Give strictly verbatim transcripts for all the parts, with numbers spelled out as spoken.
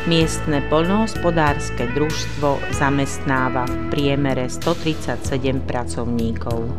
Miestne poľnohospodárske družstvo zamestnáva v priemere stotridsaťsedem pracovníkov.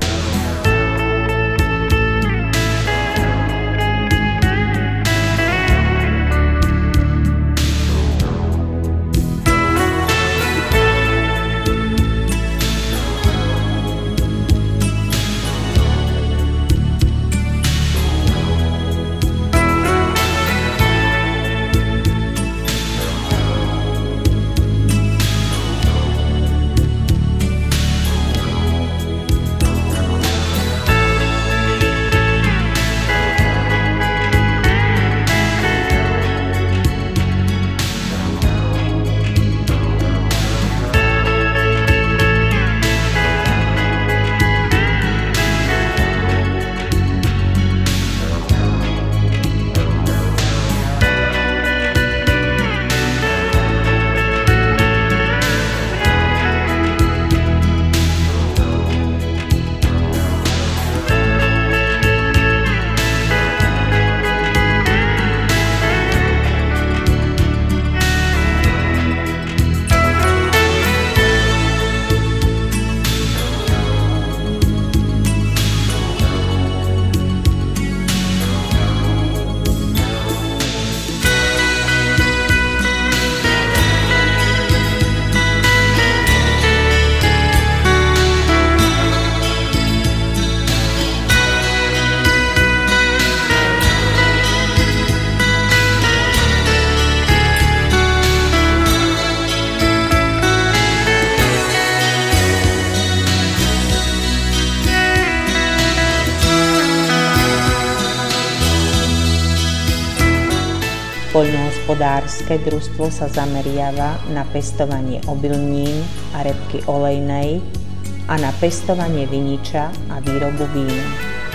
Poľnohospodárske družstvo sa zameriava na pestovanie obilnín a repky olejnej a na pestovanie viniča a výrobu vína.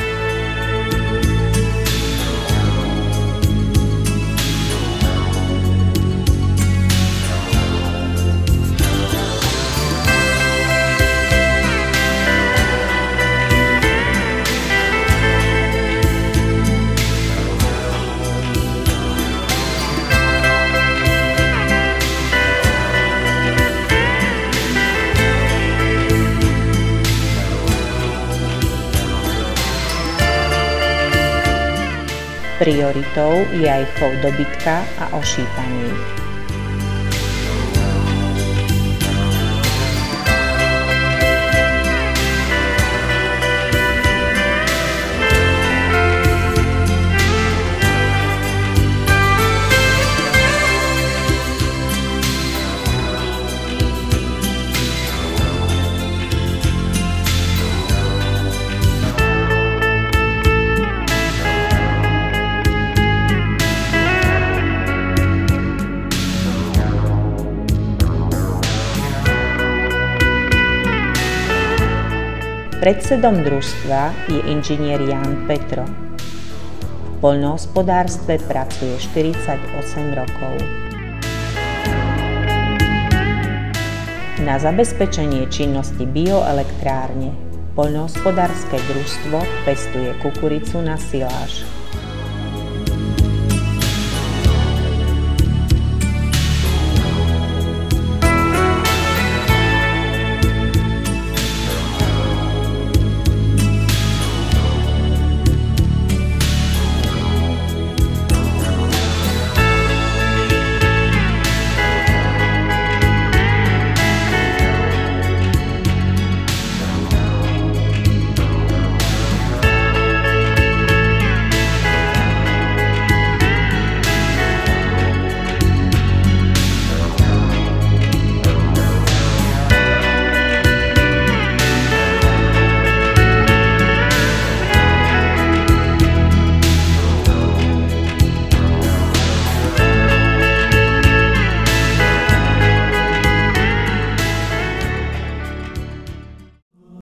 Prioritou je aj chov dobytka a ošípaných. Predsedom družstva je inžinier Ján Petro. V poľnohospodárstve pracuje štyridsaťosem rokov. Na zabezpečenie činnosti bioelektrárne poľnohospodárske družstvo pestuje kukuricu na siláž.